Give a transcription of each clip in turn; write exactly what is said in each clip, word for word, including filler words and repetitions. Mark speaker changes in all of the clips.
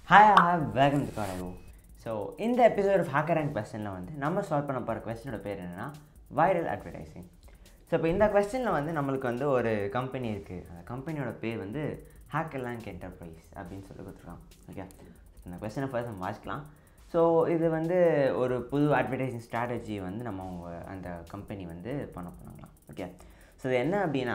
Speaker 1: Hi, I have welcome to Kodago. So, in the episode of HackerRank question, we will solve the question of viral advertising. So, in this question, we will solve a company. The company name is HackerRank Enterprise. Okay. So, the question first we will So, this is a advertising strategy that the company will okay. So, this is what we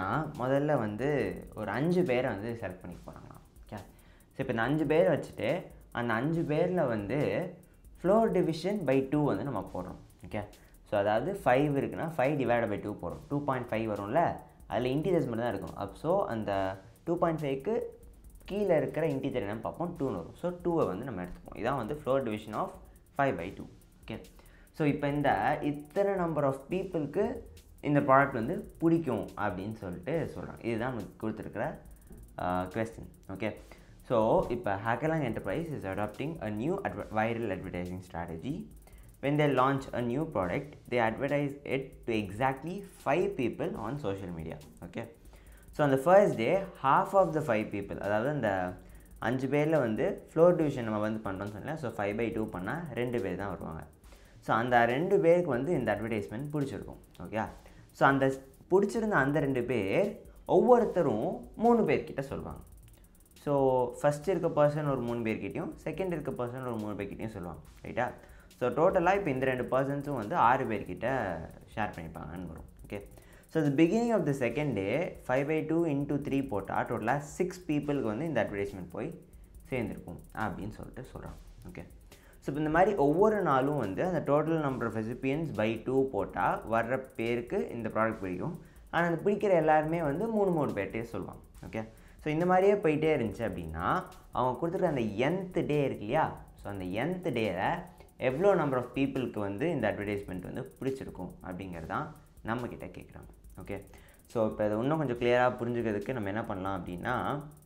Speaker 1: will select. Okay. So, இப்போ இந்த அஞ்சு பேர் வச்சுட்டு அந்த அஞ்சு பேரில் வந்து floor division by two வந்து நம்ம போடுறோம். ஓகே. ஸோ அதாவது ஃபைவ் இருக்குன்னா ஃபைவ் டிவைட் பை டூ போடுறோம். டூ பாயிண்ட் ஃபைவ் வரும்ல, அதில் இன்டீஜர்ஸ் மட்டும் தான் இருக்கும். அப் ஸோ அந்த டூ பாயிண்ட் ஃபைவ்க்கு கீழே இருக்கிற இன்டீஜர் என்னன்னு பார்ப்போம், டூன்னு வரும். ஸோ டூவை வந்து நம்ம எடுத்துப்போம். இதான் வந்து floor division of five by two. Okay. So இப்போ இந்த இத்தனை நம்பர் ஆஃப் பீப்புளுக்கு இந்த ப்ராடக்ட் வந்து பிடிக்கும் அப்படின்னு சொல்லிட்டு சொல்கிறாங்க. இதுதான் நமக்கு கொடுத்துருக்கிற question. Okay. So, if HackerRank Enterprise is adopting a new adver viral advertising strategy, when they launch a new product, they advertise it to exactly five people on social media. Okay. So, on the first day, half of the five people, அதாவது அந்த அஞ்சு பேரில் வந்து floor division நம்ம வந்து பண்ணுறோம்னு சொன்னேன். So five by two பண்ணால் ரெண்டு பேர் தான் வருவாங்க. ஸோ அந்த ரெண்டு பேருக்கு வந்து இந்த அட்வர்டைஸ்மெண்ட் பிடிச்சிருக்கும். ஓகே. ஸோ அந்த பிடிச்சிருந்த அந்த ரெண்டு பேர் ஒவ்வொருத்தரும் மூணு பேர்கிட்ட சொல்லுவாங்க. ஸோ ஃபஸ்ட் இருக்க பர்சன் ஒரு மூணு பேர்கிட்டையும் செகண்ட் இருக்க பர்சன் ஒரு மூணு பேர்கிட்டையும் சொல்லுவாங்க. ரைட்டா? ஸோ டோட்டலாக இப்போ இந்த ரெண்டு பர்சன்ஸும் வந்து ஆறு பேர்கிட்ட ஷேர் பண்ணிப்பாங்கன்னு வரும். Okay. So the beginning of the second day five by two into three போட்டால் டோட்டலாக சிக்ஸ் பீப்புளுக்கு வந்து இந்த அட்வர்டைஸ்மெண்ட் போய் சேர்ந்துருக்கும் அப்படின்னு சொல்லிட்டு சொல்கிறாங்க. ஓகே. ஸோ இப்போ இந்த மாதிரி ஒவ்வொரு நாளும் வந்து அந்த total number of recipients by two போட்டால் வர்ற பேருக்கு இந்த ப்ராடக்ட் பிடிக்கும். ஆனால் அந்த பிடிக்கிற எல்லாருமே வந்து மூணு மூணு பேர்கிட்டே சொல்லுவாங்க. ஓகே. ஸோ இந்த மாதிரியே போயிட்டே இருந்துச்சு அப்படின்னா அவங்க கொடுத்துருக்க அந்த என்த் டே இருக்கு இல்லையா, ஸோ அந்த என்த் டேயில் எவ்வளோ நம்பர் ஆஃப் பீப்புளுக்கு வந்து இந்த அட்வர்டைஸ்மெண்ட் வந்து பிடிச்சிருக்கும் அப்படிங்கிறது தான் நம்மக்கிட்ட கேட்குறாங்க. ஓகே. ஸோ இப்போ அதை இன்னும் கொஞ்சம் கிளியராக புரிஞ்சுக்கிறதுக்கு நம்ம என்ன பண்ணலாம் அப்படின்னா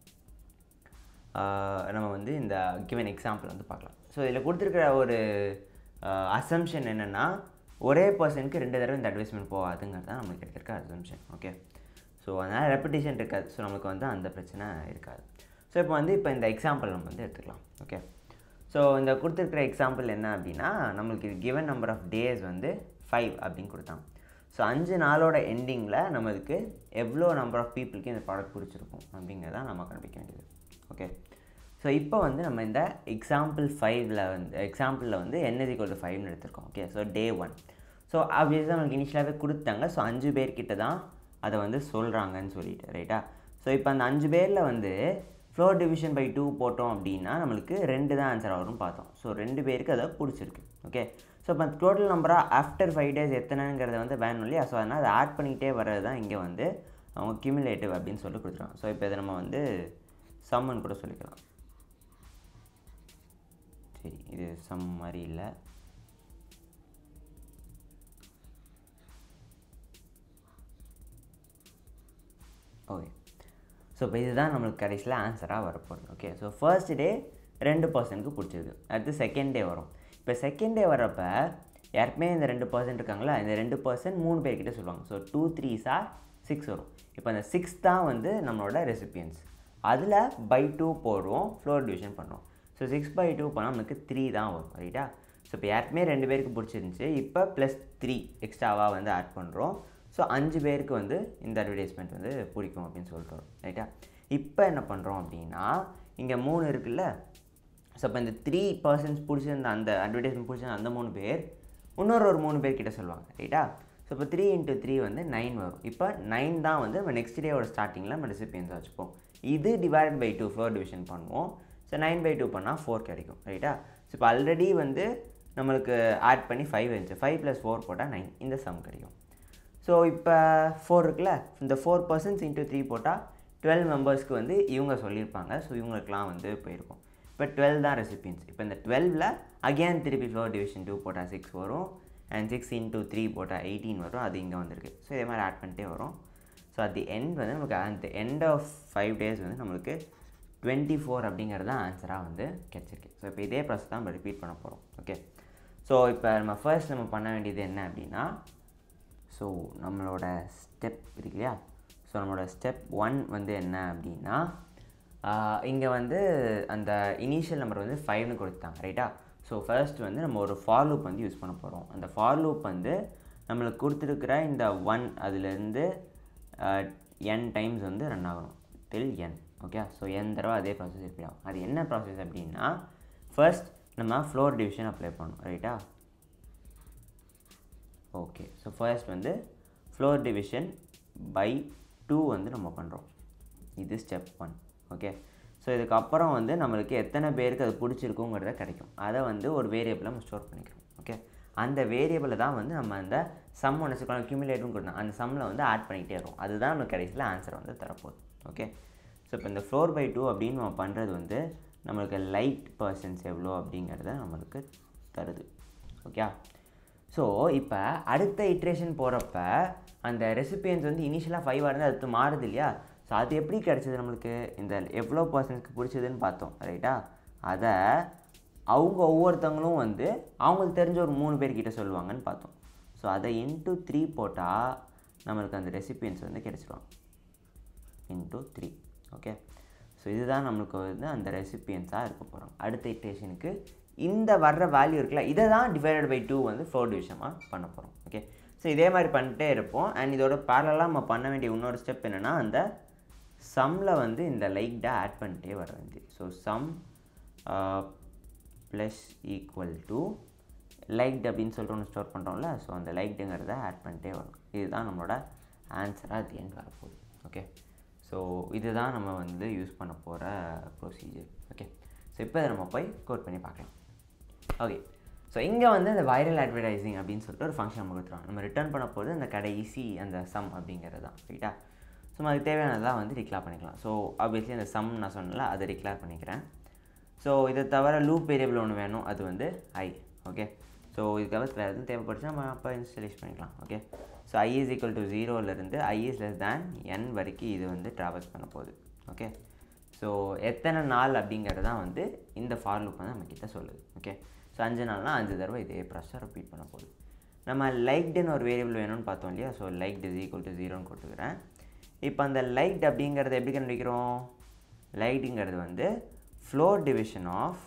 Speaker 1: நம்ம வந்து இந்த கிவன் எக்ஸாம்பிள் வந்து பார்க்கலாம். ஸோ இதில் கொடுத்துருக்கிற ஒரு அசம்ஷன் என்னென்னா ஒரே பர்சனுக்கு ரெண்டு தடவை இந்த அட்வர்டைஸ்மெண்ட் போகாதுங்கிறது தான் நம்மளுக்கு எடுத்துருக்க அசம்ஷன். ஓகே. ஸோ அதனால் ரெப்பிட்டேஷன் இருக்காது. ஸோ நமக்கு வந்து அந்த பிரச்சனை இருக்காது. ஸோ இப்போ வந்து இப்போ இந்த எக்ஸாம்பிள் நம்ம வந்து எடுத்துக்கலாம். ஓகே. ஸோ இந்த கொடுத்துருக்கிற எக்ஸாம்பிள் என்ன அப்படின்னா நம்மளுக்கு கிவன் நம்பர் ஆஃப் டேஸ் வந்து ஃபைவ் அப்படின்னு கொடுத்தாங்க. ஸோ அஞ்சு நாளோட எண்டிங்கில் நம்மளுக்கு எவ்வளோ நம்பர் ஆஃப் பீப்புளுக்கு இந்த ப்ராடக்ட் பிடிச்சிருக்கும் அப்படிங்கிறத நம்ம கண்டுபிடிக்க வேண்டியது. ஓகே. ஸோ இப்போ வந்து நம்ம இந்த எக்ஸாம்பிள் ஃபைவ்ல வந்து எக்ஸாம்பிளில் வந்து என் இஸ் ஈக்குவல் டு ஃபைவ்னு எடுத்திருக்கோம். Okay. So day one. So ஆப்வியஸாக நம்மளுக்கு இனிஷியலாகவே கொடுத்தாங்க. ஸோ அஞ்சு பேர்கிட்ட தான் அதை வந்து சொல்கிறாங்கன்னு சொல்லிட்டு. ரைட்டா? ஸோ இப்போ அந்த அஞ்சு பேரில் வந்து ஃப்ளோர் டிவிஷன் பை டூ போட்டோம் அப்படின்னா நம்மளுக்கு ரெண்டு தான் ஆன்சர் வரும்னு பார்த்தோம். ஸோ ரெண்டு பேருக்கு அதை பிடிச்சிருக்கு. ஓகே. ஸோ இப்போ டோட்டல் நம்பராக ஆஃப்டர் ஃபைவ் டேஸ் எத்தனைங்கிறத வந்து வேணும் இல்லையா, ஸோ அதனால் அதை ஆட் பண்ணிக்கிட்டே வர்றது தான் இங்கே வந்து அவங்க கியூமுலேட்டிவ் அப்படின்னு சொல்லி கொடுத்துருவாங்க. ஸோ இப்போ இதை நம்ம வந்து சம்முன்னு கூட சொல்லிக்கலாம். சரி, இது சம் மாதிரி இல்லை. ஓகே. ஸோ இப்போ இதுதான் நம்மளுக்கு கடைசியில் ஆன்சராக வரப்போகுது. ஓகே. ஸோ ஃபர்ஸ்ட் டே ரெண்டு பர்சனுக்கு பிடிச்சிருக்கு. அடுத்து செகண்ட் டே வரும். இப்போ செகண்ட் டே வரப்போ யாருக்குமே இந்த ரெண்டு பர்சன்ட் இருக்காங்களா, இந்த ரெண்டு பர்சன்ட் மூணு பேர்கிட்ட சொல்லுவாங்க. ஸோ டூ த்ரீஸாக சிக்ஸ் வரும். இப்போ அந்த சிக்ஸ் தான் வந்து நம்மளோட ரெசிபியன்ஸ். அதில் பை டூ போடுவோம், ஃப்ளோர் டிவிஷன் பண்ணுவோம். ஸோ சிக்ஸ் பை டூ பண்ணால் நமக்கு த்ரீ தான் வரும். ரைட்டா? ஸோ இப்போ யாருக்குமே ரெண்டு பேருக்கு பிடிச்சிருந்துச்சி. இப்போ ப்ளஸ் த்ரீ எக்ஸ்ட்ராவாக வந்து ஆட் பண்ணுறோம். ஸோ அஞ்சு பேருக்கு வந்து இந்த அட்வர்டைஸ்மெண்ட் வந்து பிடிக்கும் அப்படின்னு சொல்லிட்டு வரும். ரைட்டா? இப்போ என்ன பண்ணுறோம் அப்படின்னா இங்கே மூணு இருக்குல்ல, ஸோ இப்போ இந்த த்ரீ பர்சன்ஸ் பிடிச்சிருந்த அந்த அட்வர்டைஸ்மெண்ட் பிடிச்சிருந்த அந்த மூணு பேர் இன்னொரு ஒரு மூணு பேர்கிட்ட சொல்லுவாங்க. ரைட்டா? ஸோ இப்போ த்ரீ இன்ட்டு த்ரீ வந்து நைன் வரும். இப்போ நைன் தான் வந்து நம்ம நெக்ஸ்ட் டேவோட ஸ்டார்டிங்கில் நம்ம ரெசிபியன்ஸ் வச்சுப்போம். இது divide by two floor division பண்ணுவோம். ஸோ நைன் பை டூ பண்ணால் ஃபோர் கிடைக்கும். ரைட்டா? ஸோ இப்போ ஆல்ரெடி வந்து நம்மளுக்கு ஆட் பண்ணி ஃபைவ் இருந்துச்சு. ஃபைவ் ப்ளஸ் ஃபோர் போட்டால் நைன், இந்த சம் கிடைக்கும். ஸோ இப்போ ஃபோர் இருக்குல்ல, இந்த ஃபோர் பர்சன்ஸ் இன்ட்டு த்ரீ போட்டால் டுவெல் மெம்பர்ஸ்க்கு வந்து இவங்க சொல்லியிருப்பாங்க. ஸோ இவங்களுக்குலாம் வந்து போயிருக்கும். இப்போ டுவெல் தான் ரெசிபியன்ஸ். இப்போ இந்த டுவெல்வில் அகேன் திருப்பி ஃப்ளோர் டிவிஷன் டூ போட்டால் சிக்ஸ் வரும். அண்ட் சிக்ஸ் இன்ட்டு த்ரீ போட்டால் எயிட்டீன் வரும். அது இங்கே வந்திருக்கு. ஸோ இதே மாதிரி ஆட் பண்ணிட்டே வரும். ஸோ அட் தி எண்ட் வந்து நமக்கு அந்த எண்ட் ஆஃப் ஃபைவ் டேஸ் வந்து நம்மளுக்கு டுவெண்ட்டி ஃபோர் அப்படிங்கிறது தான் ஆன்சராக வந்து கிடச்சிருக்கு. ஸோ இப்போ இதே ப்ராசஸ் தான் நம்ம ரிப்பீட் பண்ண போகிறோம். ஓகே. ஸோ இப்போ நம்ம ஃபர்ஸ்ட் நம்ம பண்ண வேண்டியது என்ன அப்படின்னா, ஸோ நம்மளோட ஸ்டெப் இருக்கு இல்லையா, ஸோ நம்மளோட ஸ்டெப் ஒன் வந்து என்ன அப்படின்னா இங்கே வந்து அந்த இனிஷியல் நம்பர் வந்து ஃபைவ்னு கொடுத்தாங்க ரைட்டா. ஸோ ஃபர்ஸ்ட் வந்து நம்ம ஒரு ஃபார் லூப் வந்து யூஸ் பண்ண போகிறோம். அந்த ஃபார் லூப் வந்து நம்மளுக்கு கொடுத்துருக்கிற இந்த ஒன் அதுலேருந்து என் டைம்ஸ் வந்து ரன் ஆகணும் டில் என். ஓகே, ஸோ என் தடவை அதே ப்ராசஸ் ரிப்பீட் ஆகும். அது என்ன ப்ராசஸ் அப்படின்னா ஃபர்ஸ்ட் நம்ம ஃப்ளோர் டிவிஷன் அப்ளை பண்ணணும் ரைட்டா. ஓகே, ஸோ ஃபர்ஸ்ட் வந்து ஃப்ளோர் டிவிஷன் பை டூ வந்து நம்ம பண்ணுறோம். இது ஸ்டெப் ஒன். ஓகே, ஸோ இதுக்கப்புறம் வந்து நம்மளுக்கு எத்தனை பேருக்கு அது பிடிச்சிருக்குங்கிறத கிடைக்கும். அதை வந்து ஒரு வேரியபிளை நம்ம ஸ்டோர் பண்ணிக்கிறோம். ஓகே, அந்த வேரியபிளை தான் வந்து நம்ம அந்த சம் ஒன்று வச்சுக்கலாம் அக்யூமுலேட்டும் கொடுத்தோம். அந்த சம்மில் வந்து ஆட் பண்ணிகிட்டே இருக்கும். அதுதான் நம்ம கடைசியில் ஆன்சர் வந்து தரப்போகுது. ஓகே, ஸோ இப்போ இந்த ஃப்ளோர் பை டூ அப்படின்னு நம்ம பண்ணுறது வந்து நம்மளுக்கு லைட் பர்சன்ஸ் எவ்வளோ அப்படிங்கிறத நம்மளுக்கு தருது. ஓகே, ஸோ இப்போ அடுத்த இட்ரேஷன் போகிறப்ப அந்த ரெசிபியன்ஸ் வந்து இனிஷியலாக ஃபைவாக இருந்து அடுத்து மாறுது இல்லையா. ஸோ அது எப்படி கிடச்சிது நம்மளுக்கு, இந்த எவ்வளோ பர்சன்ட்ஸ்க்கு பிடிச்சதுன்னு பார்த்தோம் ரைட்டா. அதை அவங்க ஒவ்வொருத்தவங்களும் வந்து அவங்களுக்கு தெரிஞ்ச ஒரு மூணு பேர்கிட்ட சொல்லுவாங்கன்னு பார்த்தோம். ஸோ அதை இன்ட்டு த்ரீ போட்டால் நம்மளுக்கு அந்த ரெசிபியன்ஸ் வந்து கிடச்சிருவாங்க இன்ட்டு த்ரீ. ஓகே, ஸோ இதுதான் நம்மளுக்கு வந்து அந்த ரெசிபியன்ஸாக இருக்க போகிறோம். அடுத்த இட்ரேஷனுக்கு இந்த வர்ற வேல்யூ இருக்குல்ல, இதை தான் டிவைடட் பை டூ வந்து ஃப்ளோர் டிவிஷனாக பண்ண போகிறோம். ஓகே, ஸோ இதே மாதிரி பண்ணிட்டே இருப்போம். அண்ட் இதோட பேரலாக நம்ம பண்ண வேண்டிய இன்னொரு ஸ்டெப் என்னென்னா அந்த சம்மில் வந்து இந்த லைக்டை ஆட் பண்ணிட்டே வர வேண்டியது. So sum plus equal to liked அப்படின்னு சொல்லிட்டு ஒன்று ஸ்டோர் பண்ணுறோம்ல. ஸோ அந்த லைக்டுங்கிறத ஆட் பண்ணிட்டே வரும். இதுதான் நம்மளோட ஆன்சராக அது எண்ட் வரப்போகுது. ஓகே, ஸோ இதுதான் நம்ம வந்து யூஸ் பண்ண போகிற ப்ரொசீஜர். ஓகே, ஸோ இப்போ இதை நம்ம போய் கோட் பண்ணி பார்க்கலாம். ஓகே, ஸோ இங்கே வந்து இந்த வைரல் அட்வர்டைசிங் அப்படின்னு சொல்லிட்டு ஒரு ஃபங்க்ஷன் நம்ம கொடுத்துருவோம். நம்ம ரிட்டர்ன் பண்ண போகிறது அந்த கடைசி அந்த சம் அப்படிங்கிறது தான் ரைட்டா. ஸோ அதுக்கு தேவையானதாக வந்து டிக்ளேர் பண்ணிக்கலாம். ஸோ ஆப்வியஸ்லி அந்த சம் நான் சொன்னல அதை டிக்ளேர் பண்ணிக்கிறேன். ஸோ இதை தவிர லூப் வேரியபிள் ஒன்று வேணும், அது வந்து ஐ. ஓகே, ஸோ இதுக்காக வேறு எதுவும் தேவைப்படுச்சு நம்ம அப்போ இன்ஸ்டலேஷன் பண்ணிக்கலாம். Okay, so I is equal to ஜீரோலேருந்து ஐ இஸ் லெஸ் தேன் என் வரைக்கும் இது வந்து ட்ராவல்ஸ் பண்ண போகுது. ஓகே, ஸோ எத்தனை நாள் அப்படிங்கிறது தான் வந்து இந்த ஃபார் லூப் வந்து நம்மக்கிட்ட சொல்லுது. ஓகே, ஸோ அஞ்சு நாள்னால் அஞ்சு தடவை இதே ப்ராசஸை ரிப்பீட் பண்ண போகுது. நம்ம லைக்டுன்னு ஒரு வேரியபிள் வேணும்னு பார்த்தோம் இல்லையா. So liked is equal to ஜீரோன்னு கொடுத்துக்கிறேன். இப்போ அந்த லைக்ட் அப்படிங்கிறத எப்படி கண்டுபிடிக்கிறோம், லைக்டுங்கிறது வந்து ஃப்ளோர் டிவிஷன் ஆஃப்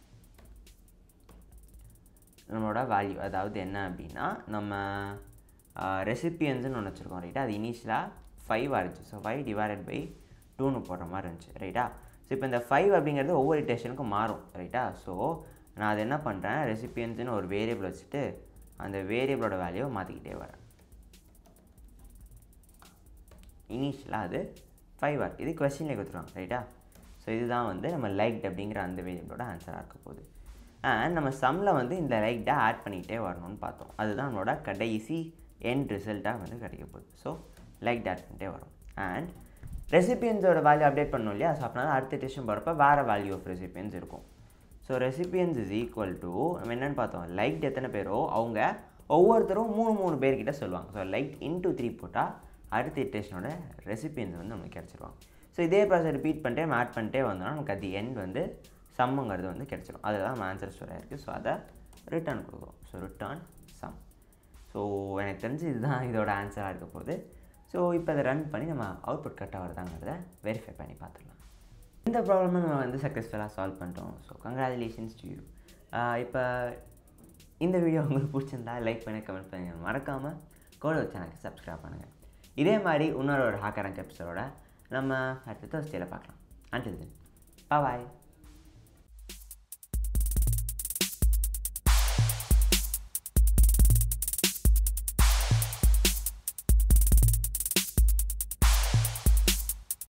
Speaker 1: நம்மளோட வேல்யூ. அதாவது என்ன அப்படின்னா நம்ம ரெசிபியன்ஸ்னு ஒன்று வச்சுருக்கோம் ரைட்டா. அது இனிஷியலாக ஃபைவ் இருந்துச்சு. ஸோ ஃபைவ் டிவைடட் பை டூன்னு போடுற மாதிரி இருந்துச்சு ரைட்டா. ஸோ இப்போ இந்த ஃபைவ் அப்படிங்கிறது ஒவ்வொரு இட்டேஷனுக்கும் மாறும் ரைட்டா. ஸோ நான் அது என்ன பண்ணுறேன், ரெசிபியன்ஸ்னு ஒரு வேரியபிள் வச்சுட்டு அந்த வேரியபிளோட வேல்யூவை மாற்றிக்கிட்டே வரேன். இனிஷியலாக அது ஃபைவ் ஆர் இது கொஸ்டின்லேயே கொடுத்துருவாங்க ரைட்டா. ஸோ இதுதான் வந்து நம்ம லைக்ட் அப்படிங்கிற அந்த வேரியபிளோட ஆன்சராக இருக்க போகுது. அண்ட் நம்ம சம்மில் வந்து இந்த லைக்டை ஆட் பண்ணிக்கிட்டே வரணும்னு பார்த்தோம். அதுதான் நம்மளோட கடைசி எண்ட் ரிசல்ட்டாக வந்து கிடைக்க போகுது. ஸோ லைக்ட் ஆட் பண்ணிட்டே வரும். அண்ட் ரெசிபியன்ஸோட வேல்யூ அப்டேட் பண்ணணும் இல்லையா. ஸோ அப்படின்னா அடுத்த டெஸ்ட் போகிறப்ப வேறு வேல்யூ ஆஃப் ரெசிபியன்ஸ் இருக்கும். So recipients is equal to நம்ம என்னென்னு பார்த்தோம், லைக்ட் எத்தனை பேரோ அவங்க ஒவ்வொருத்தரும் மூணு மூணு பேர்கிட்ட சொல்லுவாங்க. ஸோ லைக்ட் இன்டூ த்ரீ போட்டால் அடுத்த இட்டேஷனோட ரெசிபியன்ஸ் வந்து நம்மளுக்கு கிடச்சிருவாங்க. ஸோ இதே ப்ராசஸ் ரிப்பீட் பண்ணிட்டே நம்ம ஆட் பண்ணிட்டே வந்தோம்னா நமக்கு அது எண்ட் வந்து சம்முங்கிறது வந்து கிடச்சிடும். அதுதான் நம்ம ஆன்சர் ஸ்டோராக இருக்குது. ஸோ அதை ரிட்டர்ன் கொடுக்குறோம். So return some. ஸோ எனக்கு தெரிஞ்சு இதுதான் இதோட ஆன்சராக இருக்க போகுது. ஸோ இப்போ அதை ரன் பண்ணி நம்ம அவுட்புட் கரெக்டாக வருதாங்கிறத வெரிஃபை பண்ணி பார்த்துடலாம். இந்த ப்ராப்ளமை நம்ம வந்து சக்ஸஸ்ஃபுல்லாக சால்வ் பண்ணிட்டோம். So congratulations to you. இப்போ இந்த வீடியோ உங்களுக்கு பிடிச்சிருந்தா லைக் பண்ணி கமெண்ட் பண்ணுங்கள். மறக்காமல் கோட் சேனலுக்கு சப்ஸ்கிரைப் பண்ணுங்கள். இதே மாதிரி இன்னொரு ஒரு HackerRank எபிசோட நம்ம அடுத்த தேர்ஸ்டேல பார்க்கலாம். அன்டில் தென், பாய்.